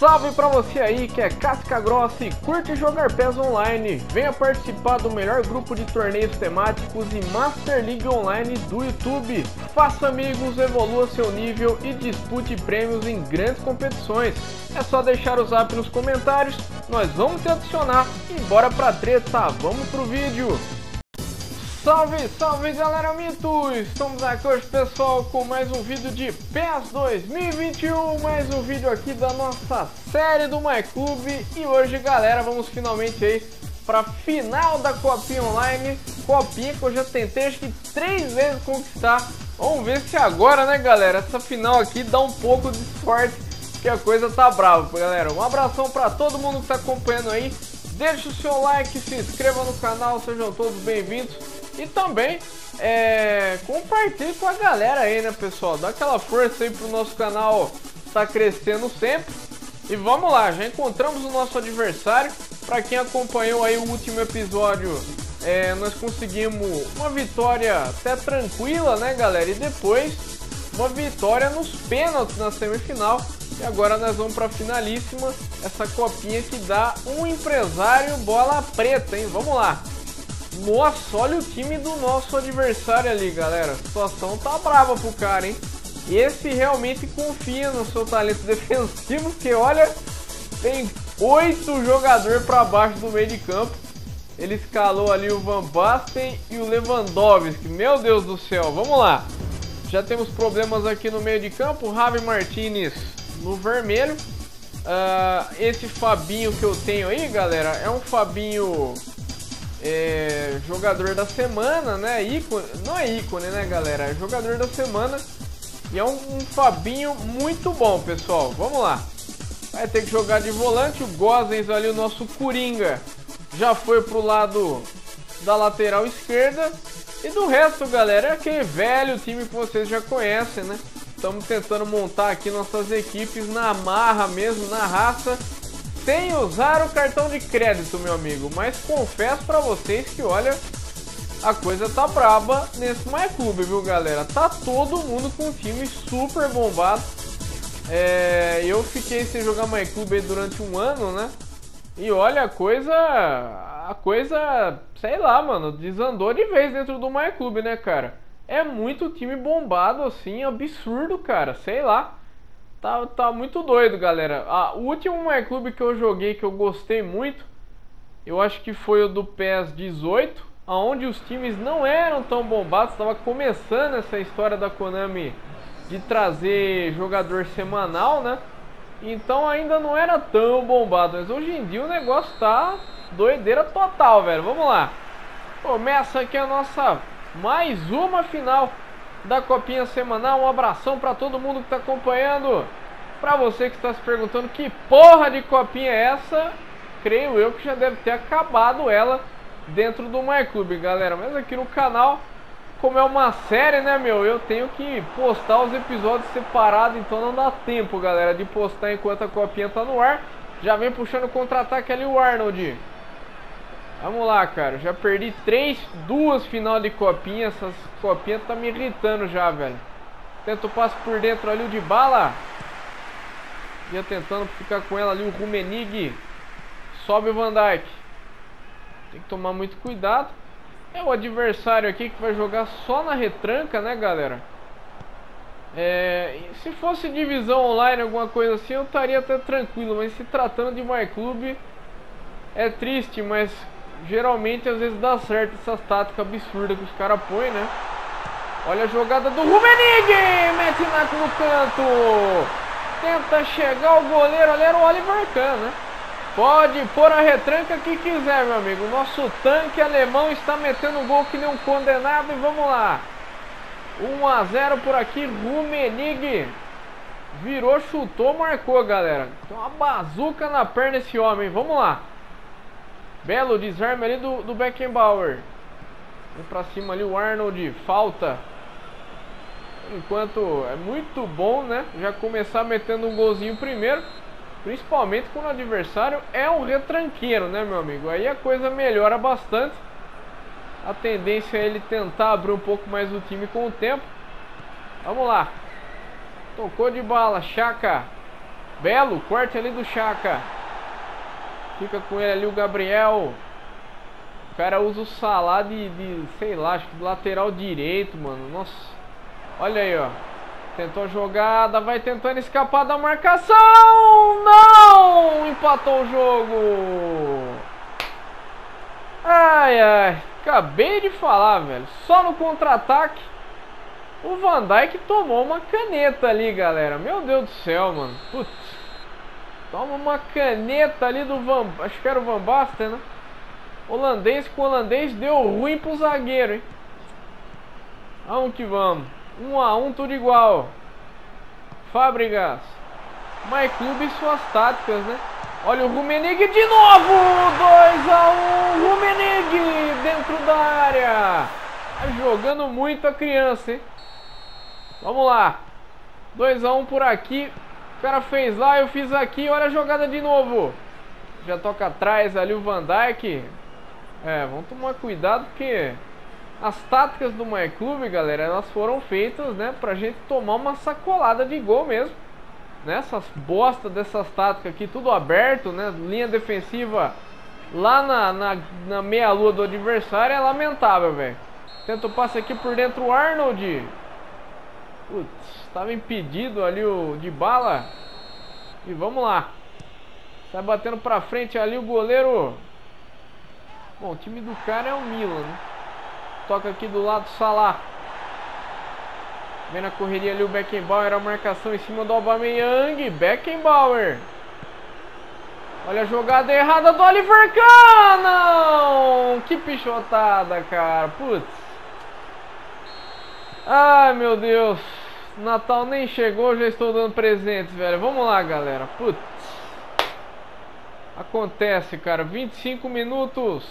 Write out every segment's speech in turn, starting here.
salve pra você aí que é casca grossa e curte jogar PES Online. Venha participar do melhor grupo de torneios temáticos e Master League Online do YouTube. Faça amigos, evolua seu nível e dispute prêmios em grandes competições. É só deixar o zap nos comentários, nós vamos te adicionar e bora pra treta, vamos pro vídeo. Salve, salve galera mito! Estamos aqui hoje, pessoal, com mais um vídeo de PES 2021, mais um vídeo aqui da nossa série do MyClub. E hoje, galera, vamos finalmente aí para final da Copinha Online, Copinha que eu já tentei acho que 3 vezes conquistar. Vamos ver se agora, né, galera, essa final aqui dá um pouco de sorte, que a coisa tá brava, galera. Um abração para todo mundo que tá acompanhando aí. Deixe o seu like, se inscreva no canal, sejam todos bem-vindos. E também compartilhe com a galera aí, né, pessoal? Dá aquela força aí pro nosso canal tá crescendo sempre. E vamos lá, já encontramos o nosso adversário. Para quem acompanhou aí o último episódio, nós conseguimos uma vitória até tranquila, né, galera? E depois uma vitória nos pênaltis na semifinal. E agora nós vamos para a finalíssima, essa copinha que dá um empresário bola preta, hein? Vamos lá. Nossa, olha o time do nosso adversário ali, galera. A situação tá brava pro cara, hein? Esse realmente confia no seu talento defensivo, porque olha, tem 8 jogadores para baixo do meio de campo. Ele escalou ali o Van Basten e o Lewandowski. Meu Deus do céu, vamos lá. Já temos problemas aqui no meio de campo. Javi Martinez no vermelho. Esse Fabinho que eu tenho aí, galera, é um Fabinho... jogador da semana, né? Ícone, não é ícone, né, galera? É jogador da semana. E é um Fabinho muito bom, pessoal. Vamos lá. Vai ter que jogar de volante. O Gosens ali, o nosso Coringa, já foi pro lado da lateral esquerda. E do resto, galera, é aquele velho time que vocês já conhecem, né? Estamos tentando montar aqui nossas equipes na marra mesmo, na raça, sem usar o cartão de crédito, meu amigo. Mas confesso pra vocês que, olha, a coisa tá braba nesse MyClub, viu, galera? Tá todo mundo com um time super bombado. Eu fiquei sem jogar MyClub aí durante um ano, né? E olha, a coisa, sei lá, mano, desandou de vez dentro do MyClub, né, cara? É muito time bombado, assim, absurdo, cara, sei lá. Tá muito doido, galera. O último MyClub que eu joguei, que eu gostei muito, eu acho que foi o do PES 18, onde os times não eram tão bombados. Estava começando essa história da Konami de trazer jogador semanal, né? Então ainda não era tão bombado. Mas hoje em dia o negócio tá doideira total, velho. Vamos lá. Começa aqui a nossa mais uma final da Copinha Semanal. Um abração para todo mundo que tá acompanhando. Para você que está se perguntando que porra de copinha é essa, creio eu que já deve ter acabado ela dentro do MyClub, galera. Mas aqui no canal, como é uma série, né, meu, eu tenho que postar os episódios separados, então não dá tempo, galera, de postar enquanto a copinha tá no ar. Já vem puxando o contra-ataque ali o Arnold. Vamos lá, cara, já perdi 2 final de copinha. Essas copinhas tá me irritando já, velho. Tenta o passe por dentro ali, o Dybala. Ia tentando ficar com ela ali, o Rummenigge. Sobe o Van Dijk. Tem que tomar muito cuidado. É o adversário aqui que vai jogar só na retranca, né, galera? Se fosse divisão online, alguma coisa assim, eu estaria até tranquilo. Mas se tratando de MyClub, é triste, mas... geralmente, às vezes dá certo essas táticas absurdas que os caras põem, né? Olha a jogada do Rummenigge! Mete no canto! Tenta chegar o goleiro, ali era o Oliver Kahn, né? Pode pôr a retranca que quiser, meu amigo. O nosso tanque alemão está metendo gol que nem um condenado. E vamos lá. 1-0 por aqui, Rummenigge. Virou, chutou, marcou, galera. Tem uma bazuca na perna esse homem. Vamos lá. Belo desarme ali do Beckenbauer. Vem pra cima ali o Arnold. Falta. Enquanto é muito bom, né, já começar metendo um golzinho primeiro. Principalmente quando o adversário é um retranqueiro, né, meu amigo? Aí a coisa melhora bastante. A tendência é ele tentar abrir um pouco mais o time com o tempo. Vamos lá. Tocou de bala, Xhaka. Belo corte ali do Chaka. Fica com ele ali o Gabriel. O cara usa o Salah de sei lá, acho que de lateral direito, mano. Nossa. Olha aí, ó. Tentou a jogada, vai tentando escapar da marcação. Não! Empatou o jogo. Ai, ai. Acabei de falar, velho. Só no contra-ataque. O Van Dijk tomou uma caneta ali, galera. Meu Deus do céu, mano. Putz. Toma uma caneta ali do acho que era o Van Basten, né? Holandês com holandês deu ruim pro zagueiro, hein? Vamos que vamos. 1 a 1, tudo igual. Fábricas. My Clube e suas táticas, né? Olha o Rummenigge de novo. 2 a 1. Rummenigge dentro da área. Tá jogando muito a criança, hein? Vamos lá. 2 a 1 por aqui. O cara fez lá, eu fiz aqui. Olha a jogada de novo. Já toca atrás ali o Van Dijk. Vamos tomar cuidado porque as táticas do My Clube, galera, elas foram feitas, né, pra gente tomar uma sacolada de gol mesmo. Nessas bosta dessas táticas aqui, tudo aberto, né? Linha defensiva lá na meia-lua do adversário é lamentável, velho. Tenta o passe aqui por dentro o Arnold. Putz, estava impedido ali o Dybala. E vamos lá. Sai batendo pra frente ali o goleiro. Bom, o time do cara é o Milan, né? Toca aqui do lado Salah. Vem na correria ali o Beckenbauer. A marcação em cima do Aubameyang. Beckenbauer. Olha a jogada errada do Oliver Kahn. Não! Que pichotada, cara. Putz. Ai, meu Deus. Natal nem chegou, já estou dando presentes, velho. Vamos lá, galera. Putz. Acontece, cara. 25 minutos.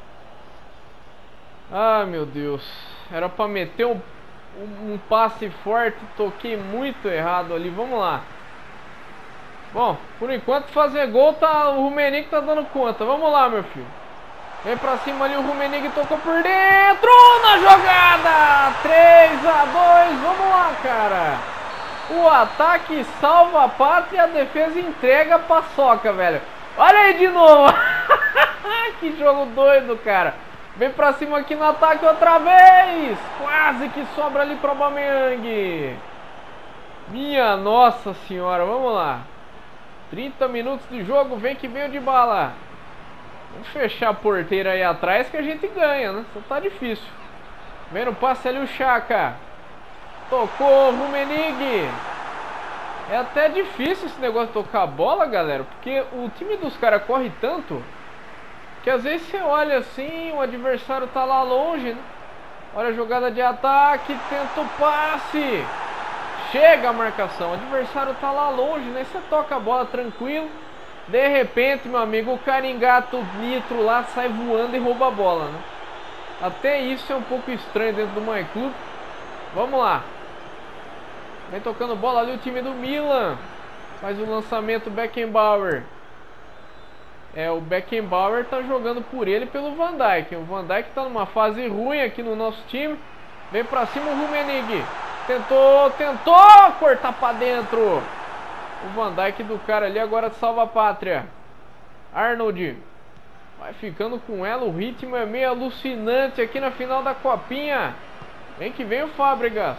Ai, meu Deus. Era pra meter um passe forte. Toquei muito errado ali. Vamos lá. Bom, por enquanto fazer gol tá, o Rummenigge tá dando conta. Vamos lá, meu filho. Vem pra cima ali o Rummenigge, tocou por dentro na jogada. 3 a 2. Vamos lá, cara. O ataque salva a pátria, a defesa entrega a paçoca, velho. Olha aí de novo. Que jogo doido, cara. Vem pra cima aqui no ataque outra vez. Quase que sobra ali pro Aubameyang. Minha nossa senhora, vamos lá. 30 minutos de jogo, vem que vem o Dybala. Vamos fechar a porteira aí atrás que a gente ganha, né? Só tá difícil. Vem no passe ali o Xhaka. Tocou o Rummenigge. É até difícil esse negócio de tocar a bola, galera, porque o time dos caras corre tanto que às vezes você olha assim, o adversário tá lá longe, né? Olha a jogada de ataque, tenta o passe. Chega a marcação, o adversário tá lá longe, né? Você toca a bola tranquilo. De repente, meu amigo, o caringato nitro lá sai voando e rouba a bola, né? Até isso é um pouco estranho dentro do My Club. Vamos lá. Vem tocando bola ali o time do Milan. Faz o lançamento Beckenbauer. O Beckenbauer tá jogando por ele pelo Van Dijk. O Van Dijk tá numa fase ruim aqui no nosso time. Vem pra cima o Rummenigge. Tentou cortar pra dentro. O Van Dijk do cara ali agora salva a pátria. Arnold. Vai ficando com ela. O ritmo é meio alucinante aqui na final da Copinha. Vem que vem o Fábricas.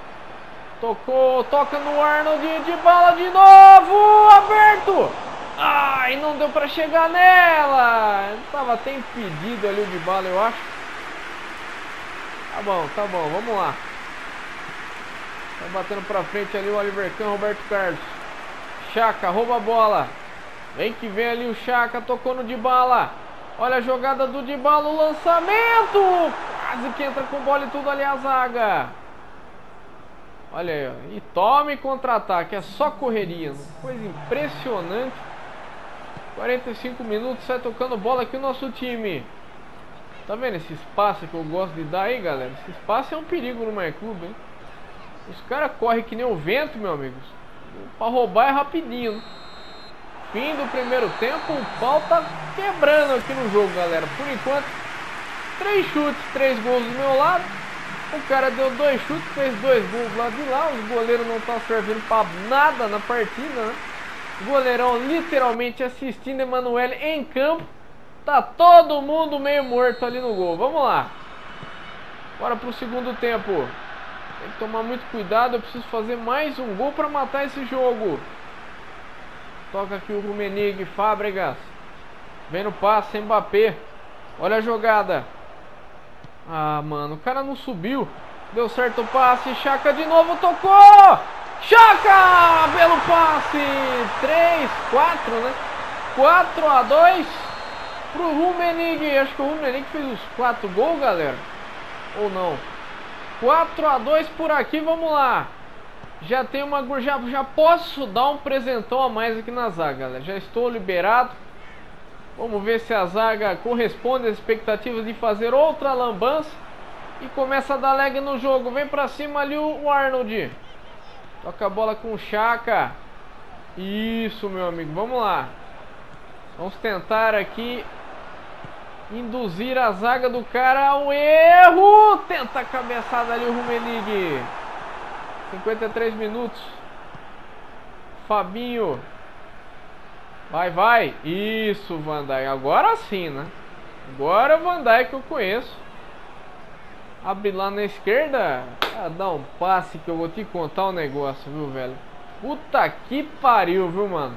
Toca no Arnold. Dybala de novo. Aberto. Ai, não deu pra chegar nela. Tava até impedido ali o Dybala, eu acho. Tá bom, vamos lá. Tá batendo pra frente ali o Oliver Kahn, Roberto Carlos. Xhaka, rouba a bola. Vem que vem ali o Xhaka, tocou no Dybala. Olha a jogada do Dybala, o lançamento. Quase que entra com bola e tudo ali a zaga. Olha aí, ó. E tome contra-ataque, é só correria, né? Coisa impressionante. 45 minutos, sai tocando bola aqui o nosso time. Tá vendo esse espaço que eu gosto de dar aí, galera? Esse espaço é um perigo no My Club, hein? Os caras correm que nem o vento, meu amigo. Pra roubar é rapidinho, né? Fim do primeiro tempo, o pau tá quebrando aqui no jogo, galera. Por enquanto, 3 chutes, 3 gols do meu lado. O cara deu 2 chutes, fez 2 gols do lado de lá. Os goleiros não estão servindo pra nada na partida, né? Goleirão literalmente assistindo Emanuele em campo. Tá todo mundo meio morto ali no gol. Vamos lá. Bora pro segundo tempo. Tem que tomar muito cuidado. Eu preciso fazer mais um gol para matar esse jogo. Toca aqui o Rummenigge, Fábregas. Vem no passe, Mbappé. Olha a jogada. Ah, mano, o cara não subiu. Deu certo o passe, Xhaka de novo, tocou! Xhaka! Belo passe! 3, 4, né? 4-2 pro Rummenigge. Acho que o Rummenigge fez os 4 gols, galera. Ou não? 4-2 por aqui, vamos lá. Já tem uma... Já posso dar um presentão a mais aqui na zaga, galera. Já estou liberado. Vamos ver se a zaga corresponde às expectativas de fazer outra lambança. E começa a dar lag no jogo. Vem pra cima ali o Arnold. Toca a bola com o Xhaka. Isso, meu amigo. Vamos lá. Vamos tentar aqui induzir a zaga do cara ao erro. Tenta a cabeçada ali o Rummenigge. 53 minutos. Fabinho. Vai, vai. Isso, Van Dijk. Agora sim, né? Agora o Van Dijk que eu conheço. Abre lá na esquerda. Ah, dá um passe que eu vou te contar um negócio, viu, velho? Puta que pariu, viu, mano?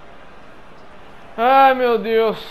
Ai, meu Deus.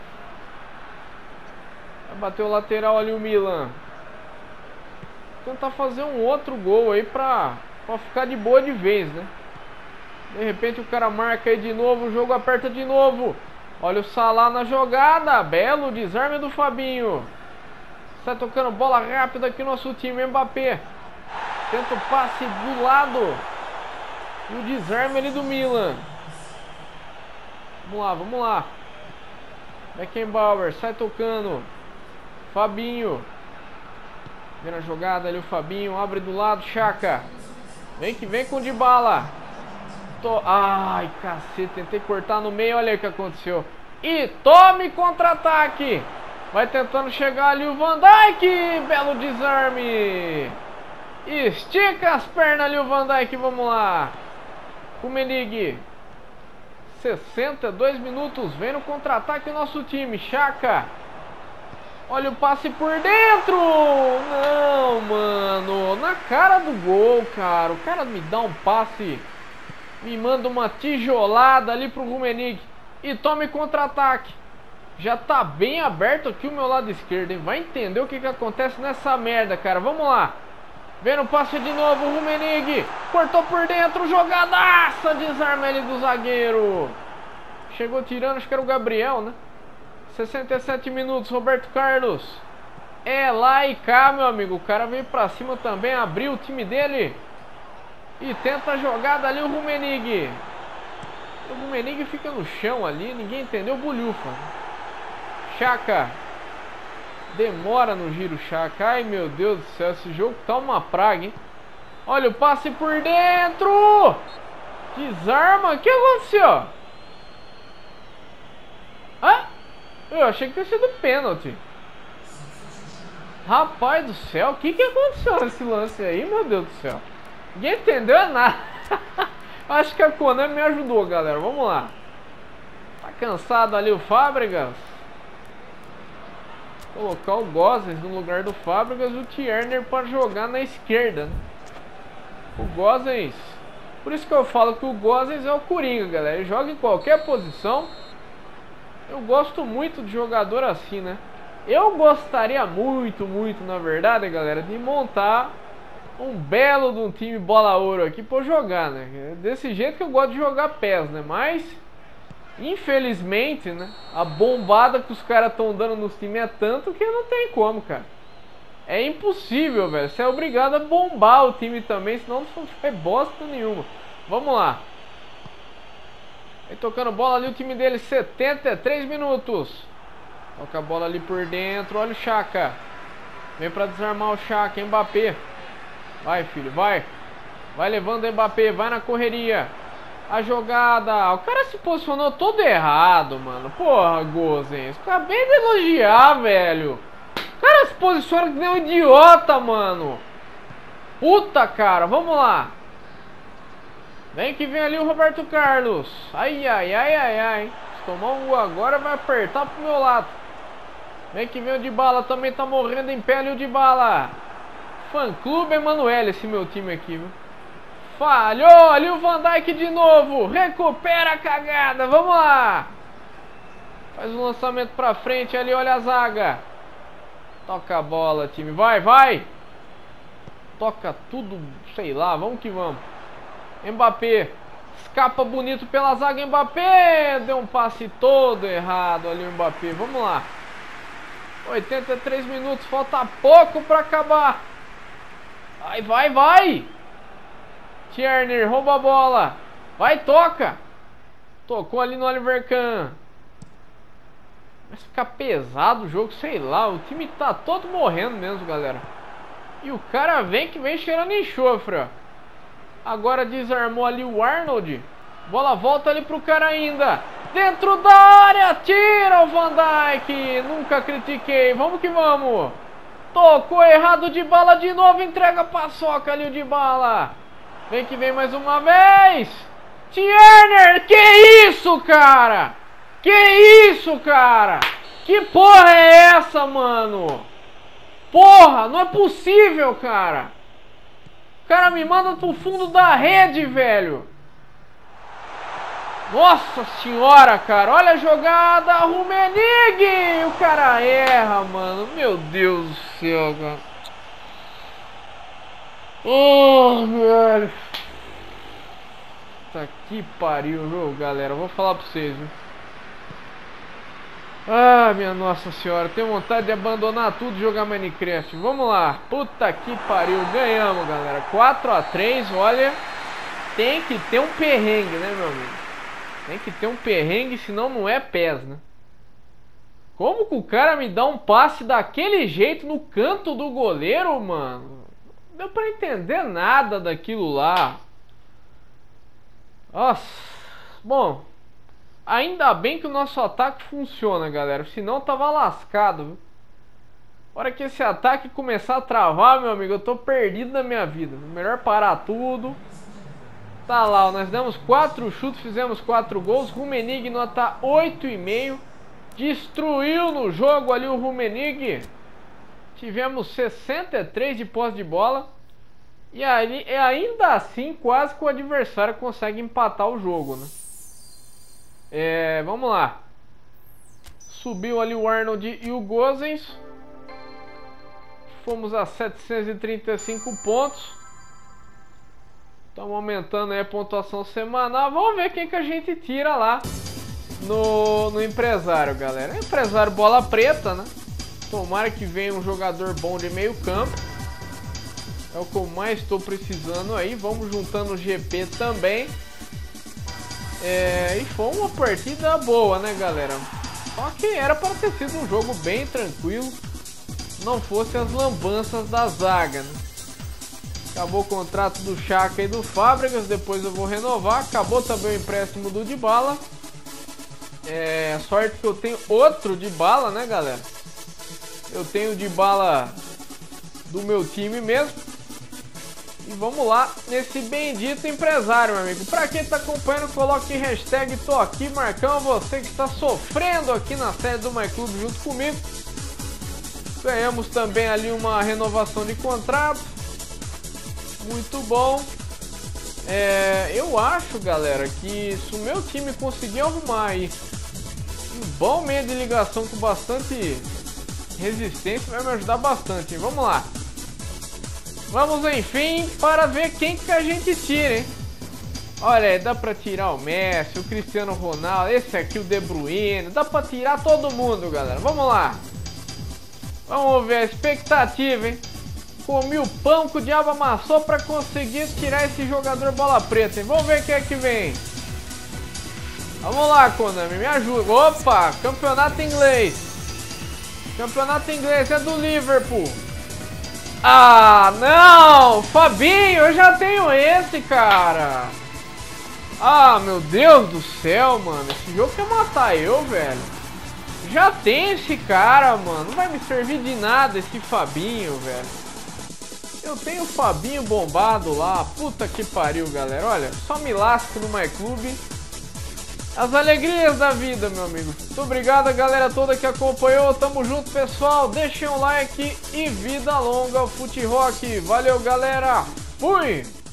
Vai bater o lateral ali o Milan. Tentar fazer um outro gol aí pra ficar de boa de vez, né? De repente o cara marca aí de novo, o jogo aperta de novo. Olha o Salah na jogada. Belo desarme do Fabinho. Sai tocando bola rápida aqui nosso time, Mbappé. Tenta o passe do lado. E o desarme ali do Milan. Vamos lá, vamos lá. Beckenbauer, sai tocando. Fabinho. Vem na jogada ali o Fabinho. Abre do lado, Xhaka. Vem que vem com o Dybala. Ai, cacete, tentei cortar no meio, olha aí o que aconteceu. E tome contra-ataque. Vai tentando chegar ali o Van Dijk. Belo desarme. Estica as pernas ali o Van Dijk, vamos lá. Rummenigge. 62 minutos, vem no contra-ataque o nosso time, Xhaka. Olha o passe por dentro. Não, mano, na cara do gol, cara. O cara me dá um passe, me manda uma tijolada ali pro Rummenigge. E tome contra-ataque. Já tá bem aberto aqui o meu lado esquerdo, hein? Vai entender o que acontece nessa merda, cara. Vamos lá. Vem no passe de novo o Rummenigge. Cortou por dentro, jogadaça. Desarma ele do zagueiro. Chegou tirando, acho que era o Gabriel, né? 67 minutos, Roberto Carlos. É lá e cá, meu amigo. O cara veio pra cima também, abriu o time dele. E tenta a jogada ali o Rummenigge. O Rummenigge fica no chão ali, ninguém entendeu, bulhufa. Xhaka. Demora no giro, Xhaka. Ai, meu Deus do céu, esse jogo tá uma praga, hein? Olha o passe por dentro. Desarma, o que aconteceu? Ah, eu achei que tinha sido pênalti. Rapaz do céu, o que aconteceu nesse lance aí, meu Deus do céu? Ninguém entendeu nada. Acho que a Konami me ajudou, galera. Vamos lá. Tá cansado ali o Fábregas. Colocar o Gosens no lugar do Fábregas e o Tierner para jogar na esquerda, né? O Gosens. Por isso que eu falo que o Gosens é o Coringa, galera. Ele joga em qualquer posição. Eu gosto muito de jogador assim, né? Eu gostaria muito, na verdade, galera, de montar um belo de um time bola ouro aqui pra jogar, né? É desse jeito que eu gosto de jogar PES, né? Mas, infelizmente, né? A bombada que os caras estão dando nos times é tanto que não tem como, cara. É impossível, velho. Você é obrigado a bombar o time também, senão não faz bosta nenhuma. Vamos lá. Aí tocando bola ali o time dele, 73 minutos. Toca a bola ali por dentro, olha o Xhaka. Vem pra desarmar o Xhaka, Mbappé. Vai, filho, vai. Vai levando o Mbappé, vai na correria. A jogada, o cara se posicionou todo errado, mano. Porra, Gosens, acabei de elogiar, velho. O cara se posiciona que nem um idiota, mano. Puta, cara, vamos lá. Vem que vem ali o Roberto Carlos. Ai, ai, ai, ai, ai. Se tomar um gol agora vai apertar pro meu lado. Vem que vem o Dybala, também tá morrendo em pé ali o Dybala. Fã Clube Emanuele esse meu time aqui, viu? Falhou ali o Van Dijk de novo. Recupera a cagada, vamos lá. Faz o lançamento pra frente ali, olha a zaga. Toca a bola, time, vai, vai. Toca tudo, sei lá, vamos que vamos. Mbappé, escapa bonito pela zaga, Mbappé. Deu um passe todo errado ali o Mbappé, vamos lá. 83 minutos, falta pouco pra acabar. Vai, vai, vai. Tierney, rouba a bola. Vai, toca. Tocou ali no Oliver Kahn. Vai ficar pesado o jogo, sei lá. O time tá todo morrendo mesmo, galera. E o cara vem que vem cheirando enxofre, ó. Agora desarmou ali o Arnold. Bola volta ali pro cara ainda. Dentro da área, tira o Van Dijk. Nunca critiquei, vamos que vamos. Tocou errado, Dybala de novo. Entrega a paçoca ali o Dybala. Vem que vem mais uma vez. Tierney, que isso, cara? Que isso, cara? Que porra é essa, mano? Porra, não é possível, cara. O cara me manda pro fundo da rede, velho. Nossa senhora, cara. Olha a jogada, Rummenigge. O cara erra, mano. Meu Deus do céu, cara. Oh, velho. Tá que pariu, viu, galera? Vou falar pra vocês, viu? Ah, minha nossa senhora, tenho vontade de abandonar tudo e jogar Minecraft. Vamos lá, puta que pariu, ganhamos, galera. 4-3, olha. Tem que ter um perrengue, né, meu amigo? Tem que ter um perrengue, senão não é PES, né? Como que o cara me dá um passe daquele jeito no canto do goleiro, mano? Não deu pra entender nada daquilo lá. Nossa, bom... Ainda bem que o nosso ataque funciona, galera. Senão tava lascado, viu? A hora que esse ataque começar a travar, meu amigo, eu tô perdido na minha vida. Melhor parar tudo. Tá lá, ó, nós demos 4 chutes, fizemos 4 gols. Rummenigge nota 8,5. Destruiu no jogo ali o Rummenigge. Tivemos 63 de posse de bola. E aí, ainda assim, quase que o adversário consegue empatar o jogo, né? Vamos lá. Subiu ali o Arnold e o Gosens. Fomos a 735 pontos. Estamos aumentando aí a pontuação semanal. Vamos ver quem que a gente tira lá no empresário, galera. Empresário bola preta, né? Tomara que venha um jogador bom de meio campo. É o que eu mais estou precisando aí. Vamos juntando o GP também. E foi uma partida boa, né, galera? Só que era para ter sido um jogo bem tranquilo, não fosse as lambanças da zaga, né? Acabou o contrato do Xhaka e do Fábricas, depois eu vou renovar. Acabou também o empréstimo do Dybala. Sorte que eu tenho outro Dybala, né, galera? Eu tenho o Dybala do meu time mesmo. E vamos lá nesse bendito empresário, meu amigo. Pra quem tá acompanhando, coloque hashtag tô aqui, Marcão. Você que está sofrendo aqui na sede do MyClube junto comigo. Ganhamos também ali uma renovação de contrato. Muito bom. Eu acho, galera, que se o meu time conseguir arrumar aí um bom meio de ligação com bastante resistência, vai me ajudar bastante, hein? Vamos lá. Vamos, enfim, para ver quem que a gente tira, hein? Olha aí, dá pra tirar o Messi, o Cristiano Ronaldo, esse aqui o De Bruyne. Dá pra tirar todo mundo, galera. Vamos lá. Vamos ver a expectativa, hein? Comi o pão que o diabo amassou pra conseguir tirar esse jogador bola preta, hein? Vamos ver quem é que vem. Vamos lá, Konami, me ajuda. Opa, campeonato inglês. Campeonato inglês é do Liverpool. Ah, não! Fabinho, eu já tenho esse, cara. Ah, meu Deus do céu, mano. Esse jogo quer matar eu, velho. Já tem esse cara, mano. Não vai me servir de nada esse Fabinho, velho. Eu tenho o Fabinho bombado lá, puta que pariu, galera. Olha, só me lasco no MyClube. As alegrias da vida, meu amigo. Muito obrigado a galera toda que acompanhou. Tamo junto, pessoal. Deixem um like e vida longa ao Fute Rock. Valeu, galera. Fui!